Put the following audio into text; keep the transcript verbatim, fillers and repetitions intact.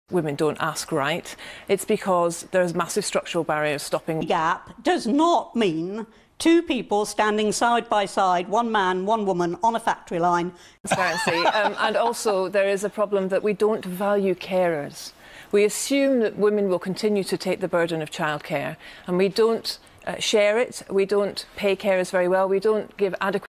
women don't ask right. It's because there's massive structural barriers stopping. Gap does not mean two people standing side by side, one man, one woman, on a factory line. Transparency. um, and also there is a problem that we don't value carers. We assume that women will continue to take the burden of childcare, and we don't uh, share it, we don't pay carers very well, we don't give adequate